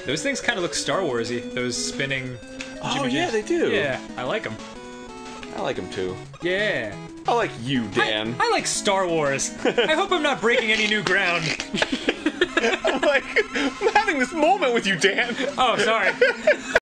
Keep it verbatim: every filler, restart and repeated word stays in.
Those things kind of look Star Wars-y. Those spinning. Oh Jimmy yeah, Jims. they do. Yeah, I like them. I like them too. Yeah. I like you, Dan. I, I like Star Wars. I hope I'm not breaking any new ground. I'm like, I'm having this moment with you, Dan. Oh, sorry.